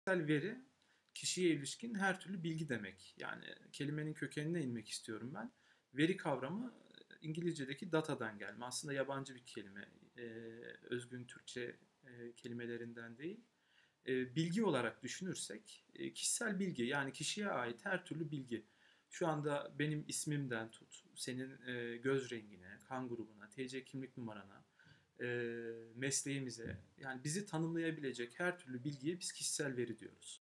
Kişisel veri, kişiye ilişkin her türlü bilgi demek. Yani kelimenin kökenine inmek istiyorum ben. Veri kavramı İngilizce'deki datadan gelme. Aslında yabancı bir kelime. E, Özgün Türkçe kelimelerinden değil. Bilgi olarak düşünürsek kişisel bilgi, yani kişiye ait her türlü bilgi. Şu anda benim ismimden tut, senin göz rengine, kan grubuna, TC kimlik numarana, mesleğimize, yani bizi tanımlayabilecek her türlü bilgiye biz kişisel veri diyoruz.